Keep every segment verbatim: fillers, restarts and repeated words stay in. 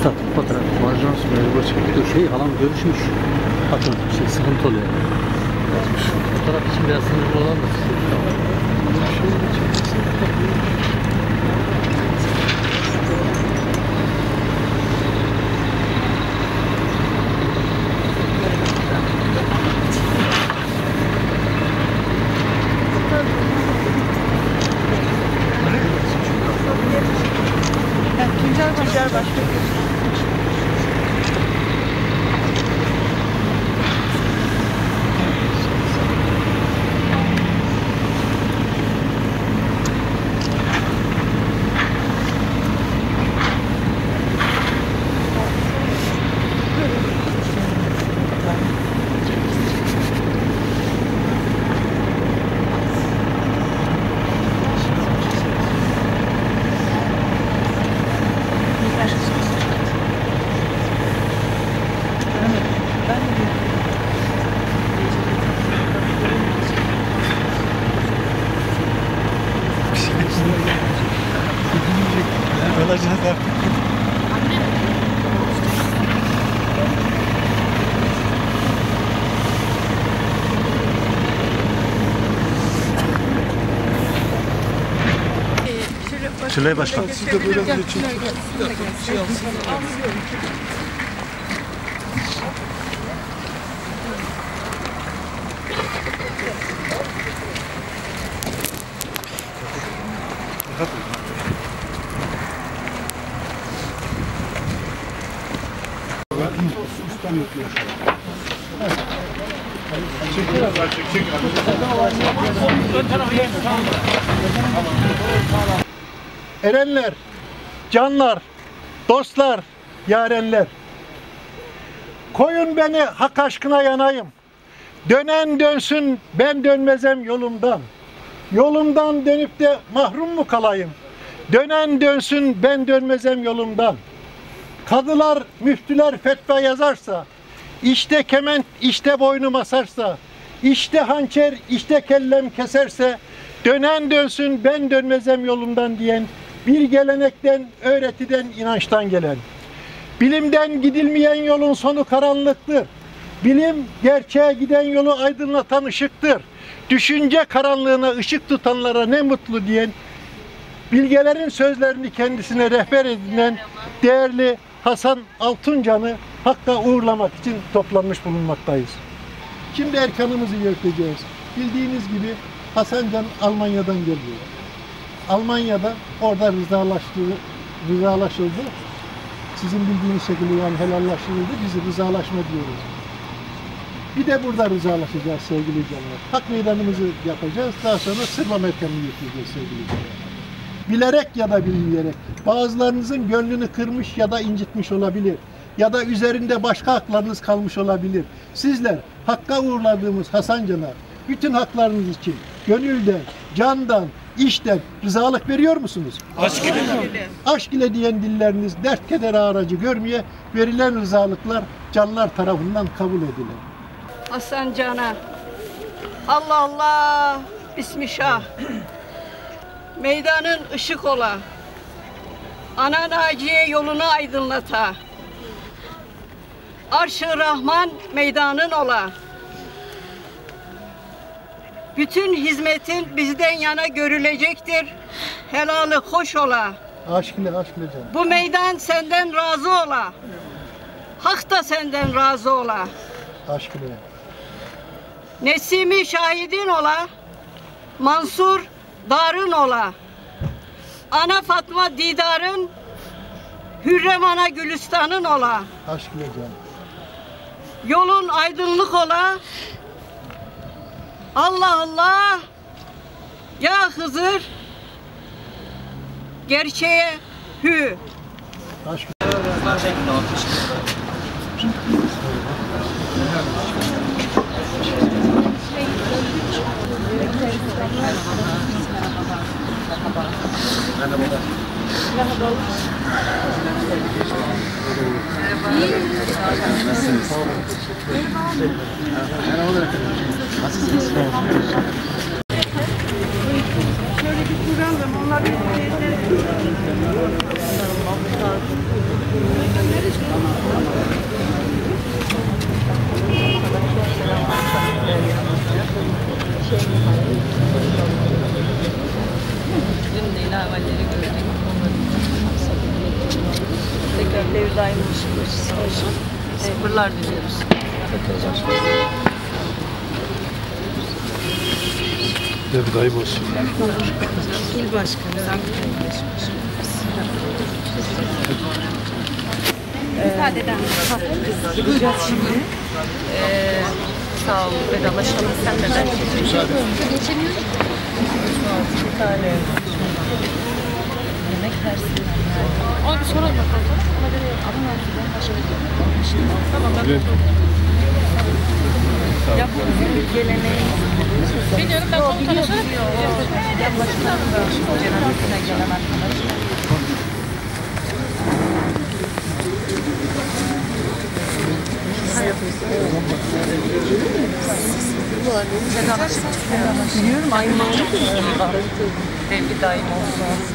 Üstad fotoğraf. Marjans böyle çekti. Şey halam görüşmüş. Patron şey sıkıntı oluyor. Fotoğraf için biraz sınırlı olan da. Tuncel başka Olacağız artık. Çile Başkan. Siz de böyle bir için. Erenler, canlar, dostlar, yarenler. Koyun beni hak aşkına yanayım. Dönen dönsün ben dönmezem yolumdan. Yolumdan dönüp de mahrum mu kalayım? Dönen dönsün ben dönmezem yolumdan. Kadılar, müftüler fetva yazarsa, işte kement, işte boynum asarsa, işte hançer, işte kellem keserse, dönen dönsün ben dönmezem yolumdan diyen, bir gelenekten, öğretiden, inançtan gelen. Bilimden gidilmeyen yolun sonu karanlıktır. Bilim, gerçeğe giden yolu aydınlatan ışıktır. Düşünce karanlığına ışık tutanlara ne mutlu diyen, bilgelerin sözlerini kendisine rehber edinen değerli Hasan Altuncan'ı Hakk'a uğurlamak için toplanmış bulunmaktayız. Şimdi erkanımızı yürüteceğiz. Bildiğiniz gibi Hasancan Almanya'dan geliyor. Almanya'da orada rızalaştırdı, rızalaşıldı. Sizin bildiğiniz şekilde yani helallaştırıldı. Biz rızalaşma diyoruz. Bir de burada rızalaşacağız sevgili canlar. Hak meydanımızı yapacağız. Daha sonra sırma merkezini yürüteceğiz sevgili canlar. Bilerek ya da bilmeyerek bazılarınızın gönlünü kırmış ya da incitmiş olabilir. Ya da üzerinde başka haklarınız kalmış olabilir. Sizler Hakk'a uğurladığımız Hasancan'a bütün haklarınız için gönülden, candan, işten rızalık veriyor musunuz? Aşk ile. Aşk ile diyen dilleriniz dert keder aracı görmeye verilen rızalıklar canlar tarafından kabul edilir. Hasancan'a Allah Allah Bismillah. Meydanın ışık ola. Ana Naciye yolunu aydınlata. Arş-ı Rahman meydanın ola. Bütün hizmetin bizden yana görülecektir. Helalı hoş ola. Aşk ile, aşk ile canım. Bu meydan senden razı ola. Hak da senden razı ola. Aşk ile. Nesimi şahidin ola. Mansur darın ola. Ana Fatma didarın, Hürrem ana Gülistan'ın ola. Aşk ile canım. Yolun aydınlık ola. Allah Allah. Ya Hızır. Gerçeğe hü. Aşk Nasılsınız? Nasılsınız? Şöyle bir kuralım. Onlar bir devir daim olsun. Sabırlar diliyoruz. Devir daim olsun. İl başkanı, Ankara İl Başkanı. Müsaadeden gideceğiz şimdi. Ee, sağ ol, vedalaşalım. Sen neden geçemiyorsun? Geçemiyorum. Bir tane yemek dersinden yani. Onu bir soralım bakalım. Ona göre ama ben başka bir şey Tamam ben ya bu bizim bir geleneğimiz. Biliyorum ben onu tanışırım. Ya başından da cenazesine gelen arkadaşlar. Biliyorum aynı devri daim olsun.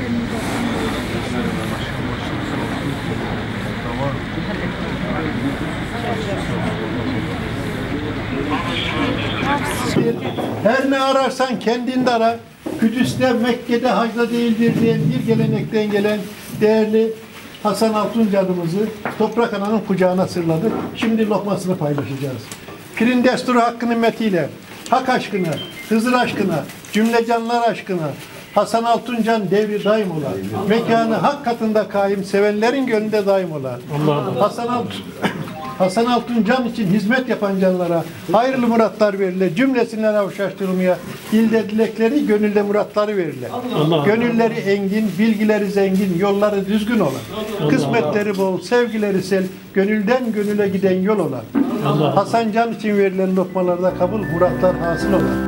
Her ne ararsan kendinde ara. Kudüs'te, Mekke'de hacda değildir diyen bir gelenekten gelen değerli Hasan Altuncadımızı Toprak Ana'nın kucağına sırladık. Şimdi lokmasını paylaşacağız. Pirin desturu hakkın himmetiyle, hak aşkına, Hızır aşkına, cümle canlar aşkına, Hasan Altuncan devri daim ola. Mekanı hak katında kaim, sevenlerin gönlünde daim ola. Hasan Altun Hasan Altuncan için hizmet yapan canlara hayırlı muratlar verilir. Cümlesinden avşaştırılmaya dilde dilekleri, gönülde muratları verilir. Gönülleri engin, bilgileri zengin, yolları düzgün olan. Kısmetleri bol, sevgileri sel, gönülden gönüle giden yol olan. Hasan Can için verilen lokmalarda kabul, muratlar hasıl olan.